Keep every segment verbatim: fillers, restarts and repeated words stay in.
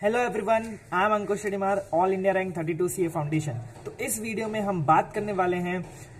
Hello everyone, I am Ankush Shedimar, all India rank thirty two CA foundation. तो इस video में हम बात करने वाले हैं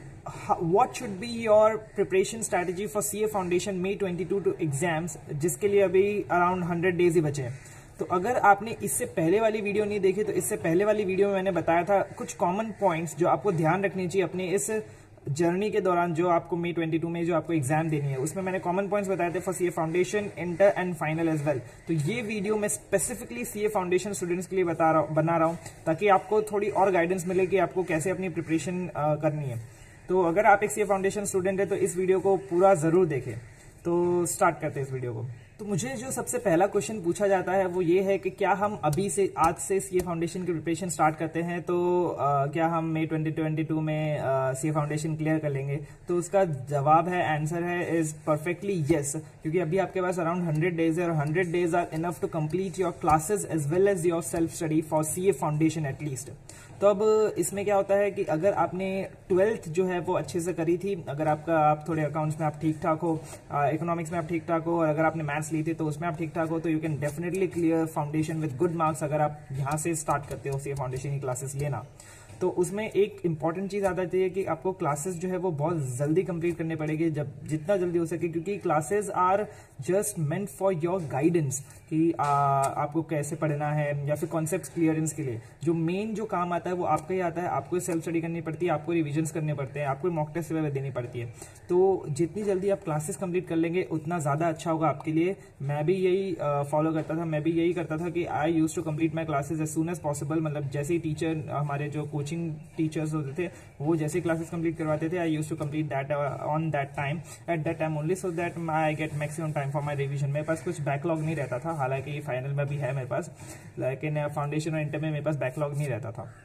what should be your preparation strategy for CA foundation May twenty two two exams, जिसके लिए अभी अराउंड हंड्रेड डेज ही बचे हैं। तो अगर आपने इससे पहले वाली वीडियो नहीं देखी तो इससे पहले वाली वीडियो में मैंने बताया था कुछ कॉमन पॉइंट्स जो आपको ध्यान रखनी चाहिए अपने इस जर्नी के दौरान, जो आपको मई ट्वेंटी टू में जो आपको एग्जाम देनी है। उसमें मैंने कॉमन पॉइंट्स बताए थे for CA foundation, inter and final as well. तो ये वीडियो मैं स्पेसिफिकली सीए फाउंडेशन स्टूडेंट्स के लिए बता रहा हूँ बना रहा हूँ ताकि आपको थोड़ी और गाइडेंस मिले कि आपको कैसे अपनी प्रिपरेशन करनी है। तो अगर आप एक सीए फाउंडेशन स्टूडेंट है तो इस वीडियो को पूरा जरूर देखें। तो स्टार्ट करते हैं इस वीडियो को। तो मुझे जो सबसे पहला क्वेश्चन पूछा जाता है वो ये है कि क्या हम अभी से आज से सीए फाउंडेशन की प्रिपरेशन स्टार्ट करते हैं तो आ, क्या हम मई ट्वेंटी ट्वेंटी टू में सीए फाउंडेशन क्लियर कर लेंगे? तो उसका जवाब है, आंसर है इज परफेक्टली यस, क्योंकि अभी आपके पास अराउंड हंड्रेड डेज है और hundred days are enough to complete your classes as well as your self study for CA foundation at least. तो अब इसमें क्या होता है कि अगर आपने ट्वेल्थ जो है वो अच्छे से करी थी, अगर आपका आप थोड़े अकाउंट्स में आप ठीक ठाक हो, इकोनॉमिक्स में आप ठीक ठाक हो और अगर आपने मैथ्स ली थी तो उसमें आप ठीक ठाक हो, तो you can definitely clear foundation with good marks अगर आप यहाँ से स्टार्ट करते हो सीए फाउंडेशन की क्लासेस लेना। तो उसमें एक इंपॉर्टेंट चीज आ जाती है कि आपको क्लासेस जो है वो बहुत जल्दी कंप्लीट करनी पड़ेगी, जब जितना जल्दी हो सके, क्योंकि classes are just meant for your guidance कि आ, आपको कैसे पढ़ना है या फिर कॉन्सेप्ट क्लियरेंस के लिए। जो मेन जो काम आता है वो आपका ही आता है, आपको सेल्फ स्टडी करनी पड़ती है, आपको रिविजन्स करने पड़ते हैं, आपको मॉक टेस्ट देनी पड़ती है। तो जितनी जल्दी आप क्लासेस कंप्लीट कर लेंगे उतना ज्यादा अच्छा होगा आपके लिए। मैं भी यही फॉलो करता था, मैं भी यही करता था कि I use to complete my classes as soon as possible. मतलब जैसे ही टीचर, हमारे जो कोचिंग टीचर्स होते थे वो जैसे क्लासेस कंप्लीट करवाते थे, I use to complete that on that time at that time only, so that I get maximum time for my revision. मेरे पास कुछ बैकलॉग नहीं रहता था, हालांकि फाइनल में भी है मेरे पास, लेकिन फाउंडेशन और इंटर में मेरे पास बैकलॉग नहीं रहता था।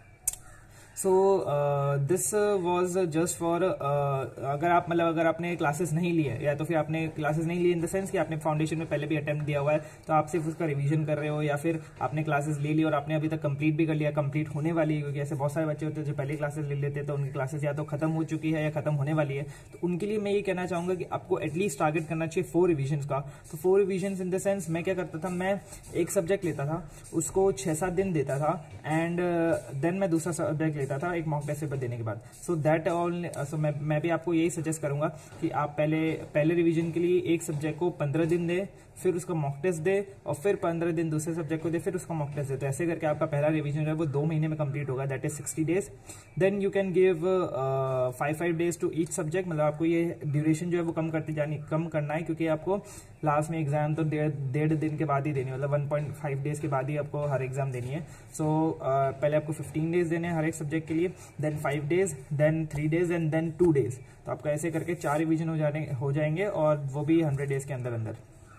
So this was just for अगर आप मतलब अगर आपने क्लासेस नहीं लिए या तो फिर आपने क्लासेस नहीं लिए इन द सेंस कि आपने फाउंडेशन में पहले भी अटेम्प्ट दिया हुआ है तो आप सिर्फ उसका रिवीजन कर रहे हो, या फिर आपने क्लासेस ले ली और आपने अभी तक कंप्लीट भी कर लिया, कंप्लीट होने वाली है, क्योंकि ऐसे बहुत सारे बच्चे होते हैं जो पहले क्लासेस ले लेते हैं तो उनकी क्लासेस या तो खत्म हो चुकी है या खत्म होने वाली है। तो उनके लिए मैं ये कहना चाहूंगा कि आपको एटलीस्ट टारगेट करना चाहिए फोर रिविजन का। तो four revision in the sense मैं क्या करता था, मैं एक सब्जेक्ट लेता था, उसको छह सात दिन देता था एंड देन uh, मैं दूसरा सब्जेक्ट लेता था एक मॉक टेस्ट देने के बाद। सो दैट ऑल सो मैं मैं भी आपको यही सजेस्ट करूंगा कि आप पहले पहले रिवीजन के लिए एक सब्जेक्ट को पंद्रह दिन दे, फिर उसका मॉक टेस्ट दे और फिर पंद्रह दिन दूसरे सब्जेक्ट को दे, फिर उसका मॉक टेस्ट दे। तो ऐसे करके आपका पहला रिवीजन जो है वो दो महीने में कंप्लीट होगा, that is sixty days. Then you can give five five days to each subject. मतलब आपको ये ड्यूरेशन जो है वो कम करती जानी कम करना है, क्योंकि आपको लास्ट में एग्जाम तो डेढ़ डेढ़ दिन के बाद ही देनी है, मतलब वन पॉइंट फाइव डेज के बाद ही आपको हर एग्जाम देनी है। सो so, uh, पहले आपको फिफ्टीन डेज देने हैं हर एक सब्जेक्ट के लिए, then five days, then three days and then two days. तो आपका ऐसे करके चार रिवीजन हो जाने हो जाएंगे और वो भी हंड्रेड डेज के अंदर अंदर।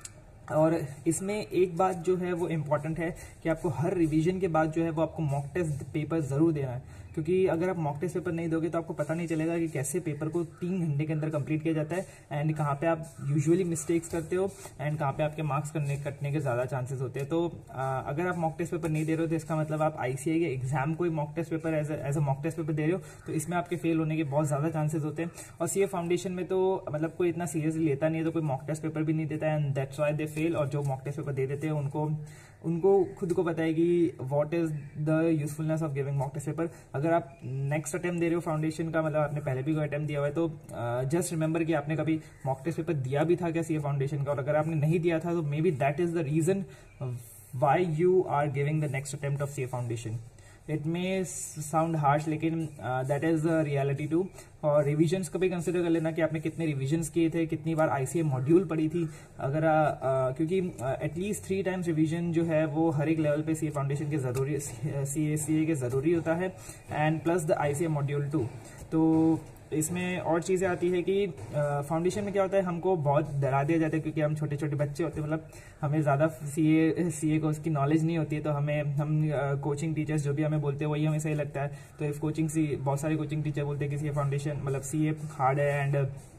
और इसमें एक बात जो है वो इम्पॉर्टेंट है कि आपको हर रिवीजन के बाद जो है वो आपको मॉक टेस्ट पेपर जरूर देना है, क्योंकि अगर आप मॉक टेस्ट पेपर नहीं दोगे तो आपको पता नहीं चलेगा कि कैसे पेपर को तीन घंटे के अंदर कंप्लीट किया जाता है एंड कहाँ पे आप यूजुअली मिस्टेक्स करते हो एंड कहाँ पे आपके मार्क्स करने कटने के ज़्यादा चांसेस होते हैं। तो आ, अगर आप मॉक टेस्ट पेपर नहीं दे रहे हो तो इसका मतलब आप आईसीआई के एग्जाम को mock test paper as as a mock test paper दे रहे हो, तो इसमें आपके फेल होने के बहुत ज़्यादा चांसेस होते हैं। और सीए फाउंडेशन में तो मतलब कोई इतना सीरियसली लेता नहीं है, तो कोई मॉक टेस्ट पेपर भी नहीं देता है and that's why they fail. और जो मॉक टेस्ट पेपर दे देते हैं उनको उनको खुद को पता है कि what is the usefulness of giving mock test paper. अगर आप नेक्स्ट अटेम्प्ट दे रहे हो फाउंडेशन का, मतलब आपने पहले भी कोई अटेम्प्ट दिया हुआ है, तो जस्ट uh, रिमेंबर कि आपने कभी मॉक टेस्ट पेपर दिया भी था क्या सीए फाउंडेशन का, और अगर आपने नहीं दिया था तो maybe that is the reason why you are giving the next attempt of CA foundation. It may sound harsh लेकिन that is the reality too. और रिविजन्स को भी कंसिडर कर लेना कि आपने कितने रिविजन्स किए थे, कितनी बार आईसीए मॉड्यूल पढ़ी थी। अगर uh, क्योंकि एटलीस्ट थ्री टाइम्स रिवीजन जो है वो हर एक लेवल पे सीए फाउंडेशन के जरूरी सीए सीए के जरूरी होता है and plus the ICAI module too. तो इसमें और चीज़ें आती है कि फाउंडेशन में क्या होता है, हमको बहुत डरा दिया जाता है क्योंकि हम छोटे छोटे बच्चे होते हैं, मतलब हमें ज़्यादा सीए सीए को उसकी नॉलेज नहीं होती है, तो हमें हम कोचिंग टीचर्स जो भी हमें बोलते हैं वही हमें सही लगता है। तो इफ कोचिंग सी बहुत सारे कोचिंग टीचर बोलते हैं कि सीए फाउंडेशन मतलब सीए हार्ड है and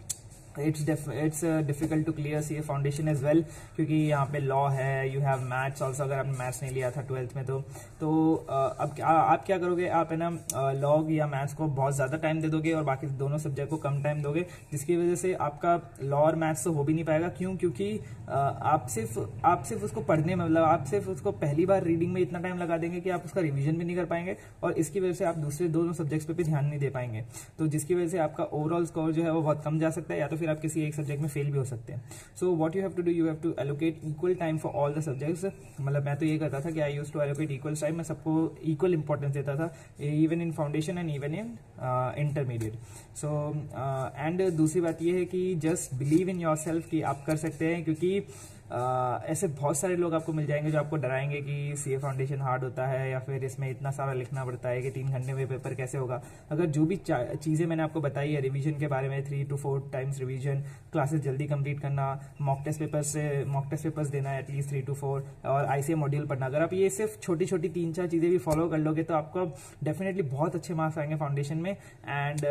it's it's difficult to clear C A foundation as well, क्योंकि यहाँ पे लॉ है, यू हैव मैथ्स ऑल्सो। अगर आपने मैथ्स नहीं लिया था ट्वेल्थ में तो तो uh, अब आ, आप क्या करोगे, आप है ना लॉ या मैथ्स को बहुत ज़्यादा टाइम दे दोगे और बाकी दोनों सब्जेक्ट को कम टाइम दोगे, जिसकी वजह से आपका लॉ और मैथ्स तो हो भी नहीं पाएगा। क्यों? क्योंकि uh, आप सिर्फ आप सिर्फ उसको पढ़ने में, मतलब आप सिर्फ उसको पहली बार रीडिंग में इतना टाइम लगा देंगे कि आप उसका रिविजन भी नहीं कर पाएंगे और इसकी वजह से आप दूसरे दोनों सब्जेक्ट्स पे भी ध्यान नहीं दे पाएंगे, तो जिसकी वजह से आपका ओवरऑल स्कोर जो है वो बहुत कम जा सकता है, या तो फिर आप किसी एक सब्जेक्ट में फेल भी हो सकते हैं। So what you have to do, you have to allocate equal time for all the subjects. मतलब मैं तो ये करता था कि I used to allocate equal time, मैं सबको इक्वल इंपॉर्टेंस देता था, even in foundation and even in intermediate. So and दूसरी बात ये है कि just believe in yourself कि आप कर सकते हैं, क्योंकि Uh, ऐसे बहुत सारे लोग आपको मिल जाएंगे जो आपको डराएंगे कि सीए फाउंडेशन हार्ड होता है या फिर इसमें इतना सारा लिखना पड़ता है कि तीन घंटे में पेपर कैसे होगा। अगर जो भी चीज़ें मैंने आपको बताई है रिवीजन के बारे में, three to four times revision, classes जल्दी कंप्लीट करना, मॉक टेस्ट पेपर से मॉक टेस्ट पेपर्स देना एटलीस्ट थ्री टू फोर, और आईसीए मॉड्यूल पढ़ना, अगर आप ये सिर्फ छोटी छोटी तीन चार चीज़ें भी फॉलो कर लोगे तो आपको डेफिनेटली बहुत अच्छे मार्क्स आएंगे फाउंडेशन में। And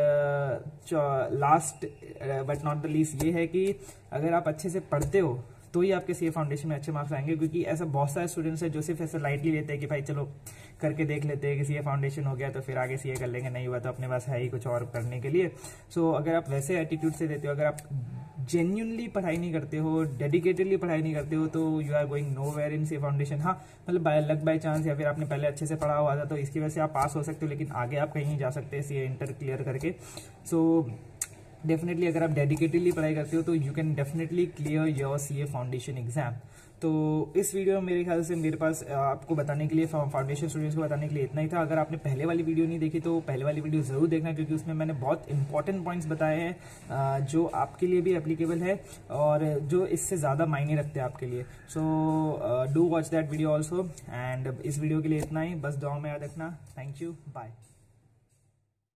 last but not the least ये है कि अगर आप अच्छे से पढ़ते हो तो ही आपके सीए फाउंडेशन में अच्छे मार्क्स आएंगे, क्योंकि ऐसा बहुत सारे स्टूडेंट्स हैं जो सिर्फ ऐसे लाइटली लेते हैं कि भाई चलो करके देख लेते हैं कि सीए फाउंडेशन हो गया तो फिर आगे सीए कर लेंगे, नहीं हुआ तो अपने पास है ही कुछ और करने के लिए। सो so, अगर आप वैसे एटीट्यूड से देते हो, अगर आप जेन्युइनली पढ़ाई नहीं करते हो, डेडिकेटेडली पढ़ाई नहीं करते हो, तो you are going nowhere in CA foundation. हाँ मतलब बाय लक बाय चांस या फिर आपने पहले अच्छे से पढ़ा हुआ था तो इसकी वजह से आप पास हो सकते हो, लेकिन आगे आप कहीं नहीं जा सकते सीए इंटर क्लियर करके। सो so, डेफिनेटली अगर आप डेडिकेटेडली पढ़ाई करते हो तो you can definitely clear your CA foundation exam. तो इस वीडियो में मेरे ख्याल से मेरे पास आपको बताने के लिए, फाउंडेशन स्टूडेंट्स को बताने के लिए इतना ही था। अगर आपने पहले वाली वीडियो नहीं देखी तो पहले वाली वीडियो ज़रूर देखना, क्योंकि उसमें मैंने बहुत इंपॉर्टेंट पॉइंट्स बताए हैं जो आपके लिए भी एप्लीकेबल है और जो इससे ज़्यादा मायने रखते हैं आपके लिए। So do watch that video also. And इस वीडियो के लिए इतना ही, बस दुआ में याद रखना। Thank you, bye.